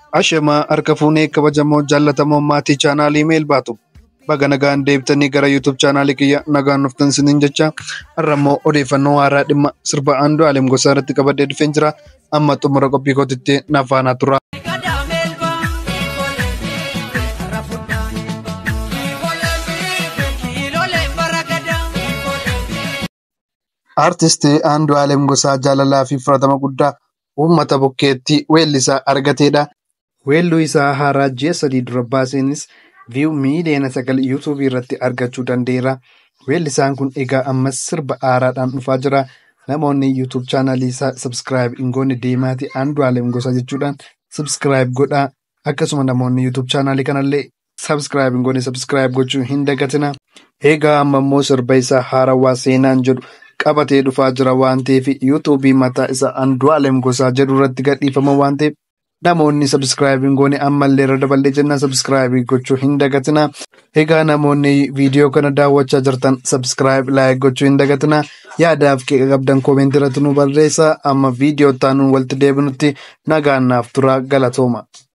Ashama harka fuunee kabajamoo jaallatamoo maatii chaanaalii meel baatu baga nagaan deebitanii gara YouTube chaanaalii kiyya nagaan nuftan sinin jecha har'ammoo odeeffannoo haaraa dhimma sirba Andualem Gosa irratti qabadee dhufeen jira. Amma xumura qophii kootitti na faana tura. Artistii Andualem Gosa jaalalaa fi fudhatama guddaa uummata bukkeetti weellisaa argateedha. Weelluu isaa haaraa ji'a 3 dura baaseenis view miiliyoona 9 YouTube irratti argachuu danda'eera. Weellisaan kun egaa ammas sirba haaraadhaan dhufaa jira. Namoonni YouTube chaanaalii isaa subscribe hin goone deemaati Andualem Gosa jechuudhaan subscribe godhaa. Akkasuma namoonni YouTube chaanaalii kanallee subscribe hin goone subscribe gochuu hin dagatina. Egaa amma immoo sirba isaa haarawaa seenaan jedhu qabatee dhufaa jira waan ta'eef YouTube mataa isaa Andualem Gosa jedhu irratti gadhiifama waan ta'eef namoonni subscribe hin goone ammallee irra daballee jenna subscribe gochuu hin dagatina. Egaa namoonni viidiyoo kana daawwachaa jirtan subscribe like gochuu hin dagatina. Yaadaaf qabdan comment irratti nu barreessaa. Amma viidiyoo taanuun walitti deebinutti nagaan naaf tura galatooma.